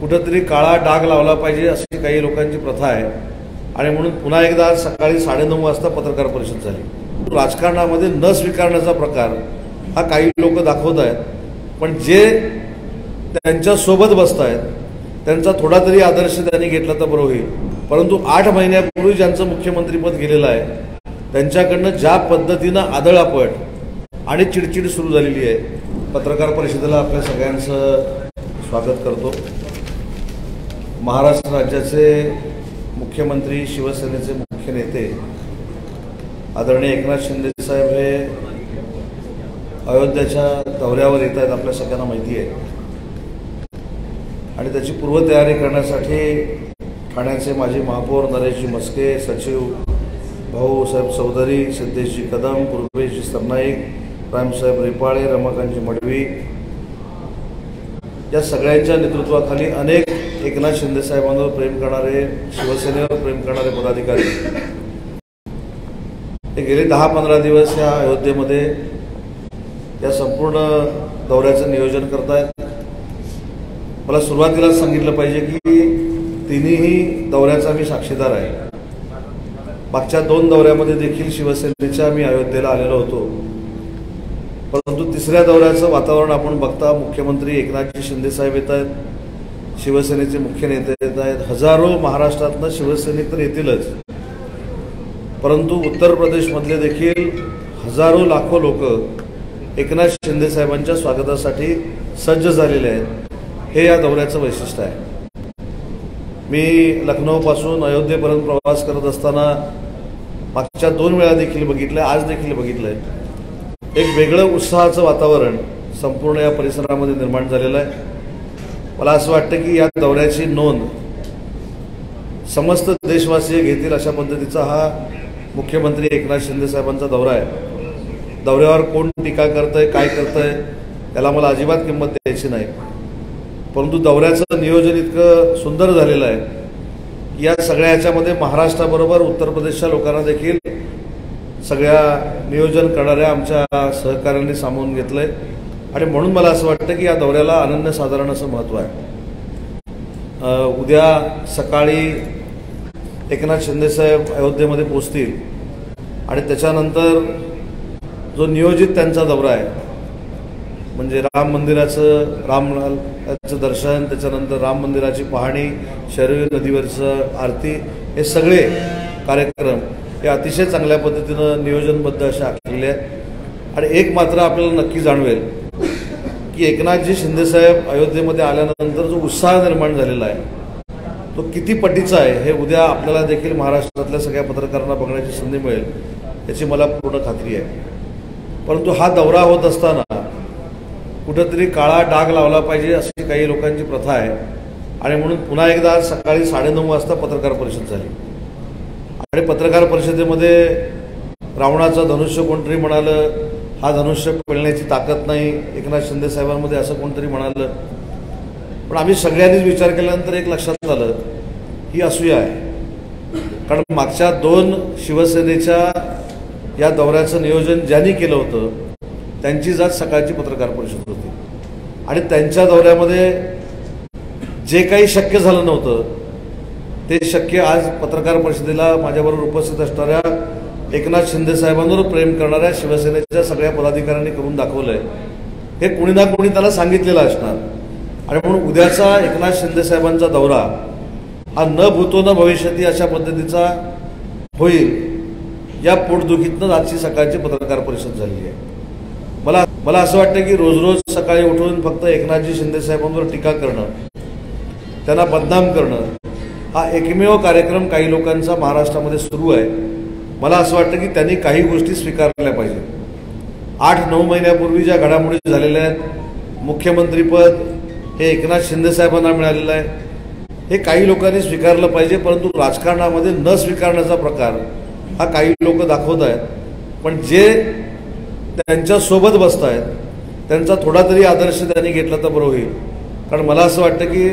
कुठेतरी काळा डाग लावला पाहिजे अशी काही लोकांची प्रथा आहे आणि म्हणून पुन्हा एकदा आज सकाळी 9:30 वाजता पत्रकार परिषद झाली। राजकारणामध्ये न स्वीकारण्याचा प्रकार हा काही लोक दाखवत आहेत, पण जे त्यांच्या सोबत बसतायत त्यांचा थोडा तरी आदर्श त्यांनी घेतला तर बरं होईल। परंतु 8 महिन्यापूर्वी ज्यांचं मुख्यमंत्रीपद गेलेलं आहे त्यांच्याकडनं ज्या पद्धतीनं आदळापट आणि चिडचिड सुरू झालेली आहे, पत्रकार परिषदेला आपल्या सगळ्यांचं स्वागत करतो। महाराष्ट्र राज्याचे मुख्यमंत्री, शिवसेनेचे मुख्य नेते आदरणीय एकनाथ शिंदे साहेब हे अयोध्येच्या दौऱ्यावर येत आहेत, आपल्या सगळ्यांना माहिती आहे। आणि त्याची पूर्वतयारी करण्यासाठी ठाण्याचे माजी महापौर नरेशजी मस्के, सचिव भाऊसाहेब चौधरी, सिद्धेशजी कदम, पूर्वेशजी सरनाईक, रामसाहेब रिपाळे, रमाकांतजी मडवी या सगळ्यांच्या नेतृत्वाखाली अनेक एकनाथ शिंदे साहेबांवर प्रेम करणारे, शिवसेनेवर प्रेम करणारे पदाधिकारी हे गेले 10-15 दिवस या अयोध्येमध्ये या संपूर्ण दौऱ्याचं नियोजन करतायत। मला सुरुवातीलाच सांगितलं पाहिजे की तिन्ही दौऱ्याचा मी साक्षीदार आहे। मागच्या 2 दौऱ्यामध्ये देखील शिवसेनेच्या मी अयोध्येला आलेलो होतो, परंतु तिसऱ्या दौऱ्याचं वातावरण आपण बघता मुख्यमंत्री एकनाथजी शिंदे साहेब येत आहेत, शिवसेनेचे मुख्य नेते येत आहेत, हजारो महाराष्ट्रातनं शिवसैनिक तर येतीलच, परंतु उत्तर प्रदेशमधले देखील हजारो लाखो लोक एकनाथ शिंदे साहेबांच्या स्वागतासाठी सज्ज झालेले आहेत। हे या दौऱ्याचं वैशिष्ट्य आहे। मी लखनौपासून अयोध्येपर्यंत प्रवास करत असताना मागच्या 2 वेळा देखील बघितलं, आज देखील बघितलंय, एक वेगळं उत्साहाचं वातावरण संपूर्ण या परिसरामध्ये निर्माण झालेलं आहे। मला असं वाटतं की या दौऱ्याची नोंद समस्त देशवासीय घेतील अशा पद्धतीचा हा मुख्यमंत्री एकनाथ शिंदे साहेबांचा दौरा आहे। दौऱ्यावर कोण टीका करतंय, काय करतंय त्याला मला अजिबात किंमत द्यायची नाही, परंतु दौऱ्याचं नियोजन इतकं सुंदर झालेलं आहे या सगळ्या ह्याच्यामध्ये महाराष्ट्राबरोबर उत्तर प्रदेशच्या लोकांना देखील सगळ्या नियोजन करणाऱ्या आमच्या सहकाऱ्यांनी सामावून घेतलंय आणि म्हणून मला असं वाटतं की या दौऱ्याला अनन्यसाधारण असं महत्त्व आहे। उद्या सकाळी एकनाथ शिंदे साहेब अयोध्येमध्ये पोहोचतील आणि त्याच्यानंतर जो नियोजित त्यांचा दौरा आहे म्हणजे राम मंदिराचं, रामलालचं दर्शन, त्याच्यानंतर राम मंदिराची पाहणी, शरयू नदीवरचं आरती, हे सगळे कार्यक्रम हे अतिशय चांगल्या पद्धतीनं नियोजनबद्ध असे आखलेले आहेत। आणि एक मात्र आपल्याला नक्की जाणवेल की एकनाथजी शिंदे साहेब अयोध्येमध्ये आल्यानंतर जो उत्साह निर्माण झालेला आहे तो किती पटीचा आहे हे उद्या आपल्याला देखील महाराष्ट्रातल्या सगळ्या पत्रकारांना बघण्याची संधी मिळेल याची मला पूर्ण खात्री आहे। परंतु हा दौरा होत असताना कुठेतरी काळा डाग लावला पाहिजे अशी काही लोकांची प्रथा आहे आणि म्हणून पुन्हा एकदा आज सकाळी 9:30 वाजता पत्रकार परिषद झाली। आणि पत्रकार परिषदेमध्ये रावणाचा धनुष्य कोणतरी म्हणालं, हा धनुष्य पेलण्याची ताकद नाही एकनाथ शिंदे साहेबांमध्ये असं कोणतरी म्हणालं, पण आम्ही सगळ्यांनीच विचार केल्यानंतर एक लक्षात आलं ही असूया आहे। कारण मागच्या 2 शिवसेनेच्या या दौऱ्याचं नियोजन ज्यांनी केलं होतं त्यांचीच आज सकाळची पत्रकार परिषद होती आणि त्यांच्या दौऱ्यामध्ये जे काही शक्य झालं नव्हतं ते शक्य आज पत्रकार परिषदेला माझ्याबरोबर उपस्थित असणाऱ्या एकनाथ शिंदे साहेबांवर प्रेम करणाऱ्या शिवसेनेच्या सगळ्या पदाधिकाऱ्यांनी करून दाखवलंय। हे कुणी ना कुणी त्याला सांगितलेलं असणार आणि म्हणून उद्याचा एकनाथ शिंदे साहेबांचा दौरा हा न भूतो न भविष्यती अशा पद्धतीचा होईल या पोटदुखीतनं आजची सकाळची पत्रकार परिषद झाली आहे। मला असं वाटतं की रोज रोज सकाळी उठून फक्त एकनाथजी शिंदे साहेबांवर टीका करणं, त्यांना बदनाम करणं हा एकमेव कार्यक्रम काही लोकांचा महाराष्ट्रामध्ये सुरू आहे। मला असं वाटतं की त्यांनी काही गोष्टी स्वीकारल्या पाहिजे। 8-9 महिन्यापूर्वी ज्या घडामोडी झालेल्या आहेत, मुख्यमंत्रीपद हे एकनाथ शिंदे साहेबांना मिळालेलं आहे, हे काही लोकांनी स्वीकारलं पाहिजे, परंतु राजकारणामध्ये न स्वीकारण्याचा प्रकार हा काही लोक दाखवत आहेत, पण जे त्यांच्या सोबत बसतायत त्यांचा थोडा तरी आदर्श त्यांनी घेतला तर बरं होईल। कारण मला असं वाटतं की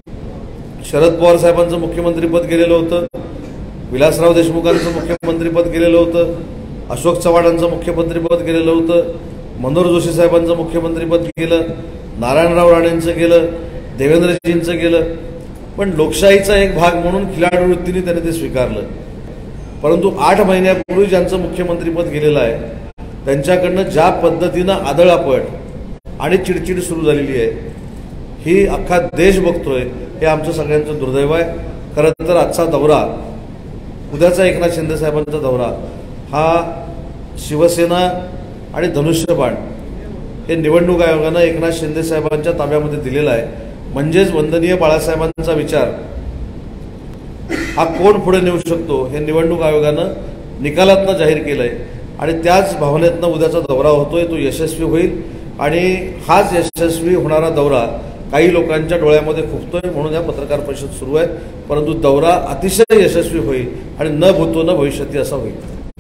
शरद पवार साहेबांचं मुख्यमंत्रीपद गेलेलं होतं, विलासराव देशमुखांचं मुख्यमंत्रीपद गेलेलं होतं, अशोक चव्हाणांचं मुख्यमंत्रीपद गेलेलं होतं, मनोहर जोशी साहेबांचं मुख्यमंत्रीपद गेलं, नारायणराव राणेंचं गेलं, देवेंद्रजींचं गेलं, पण लोकशाहीचा एक भाग म्हणून खिलाडू वृत्तीने त्यांनी ते स्वीकारलं. परंतु 8 महिन्यापूर्वी ज्यांचं मुख्यमंत्रीपद गेलेलं आहे त्यांच्याकडनं ज्या पद्धतीनं आदळापट आणि चिडचिड सुरू झालेली आहे ही अख्खा देश बघतोय, हे आमचं सगळ्यांचं दुर्दैव आहे. खरं तर आजचा दौरा, उद्याचा एकनाथ शिंदे साहेबांचा दौरा हा शिवसेना आणि धनुष्यबाण हे निवडणूक आयोगानं एकनाथ शिंदे साहेबांच्या ताब्यामध्ये दिलेला आहे. म्हणजेच वंदनीय बाळासाहेबांचा विचार हा कोण पुढे नेऊ शकतो हे निवडणूक आयोगानं निकालातनं जाहीर केलंय आणि त्याच भावनेतनं उद्याचा दौरा होतोय, तो यशस्वी होईल. आणि हाच यशस्वी होणारा दौरा काही लोकांच्या डोळ्यामध्ये खुपतोय म्हणून या पत्रकार परिषद सुरू आहे. परंतु दौरा अतिशय यशस्वी होईल आणि न भूतो न भविष्यती असा होईल.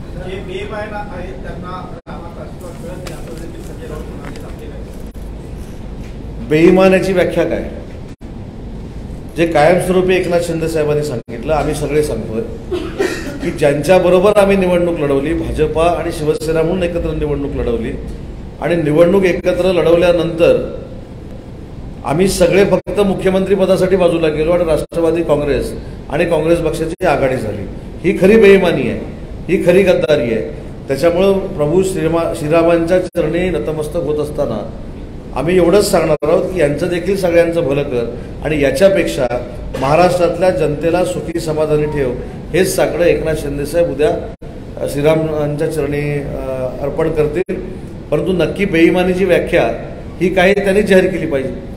बेईमानाची व्याख्या काय? जे कायमस्वरूपी एकनाथ शिंदे साहेबांनी सांगितलं, आम्ही सगळे सांगतोय की ज्यांच्याबरोबर आम्ही निवडणूक लढवली, भाजपा आणि शिवसेना म्हणून एकत्र निवडणूक लढवली आणि निवडणूक एकत्र लढवल्यानंतर आम्ही सगळे फक्त मुख्यमंत्री पदासाठी बाजूला गेलो आणि राष्ट्रवादी काँग्रेस आणि काँग्रेस पक्षाची आघाडी झाली. ही खरी बेईमानी आहे, ही खरी गद्दारी आहे. त्याच्यामुळं प्रभू श्रीरामांच्या चरणी नतमस्तक होत असताना आम्ही एवढंच सांगणार आहोत की यांचं देखील सगळ्यांचं भलं कर आणि याच्यापेक्षा महाराष्ट्रातल्या जनतेला सुखी समाधानी ठेव, हेच साकडं एकनाथ शिंदे साहेब उद्या श्रीरामांच्या चरणी अर्पण करतील. परंतु नक्की बेईमानीची व्याख्या ही काही त्यांनी जाहीर केली पाहिजे.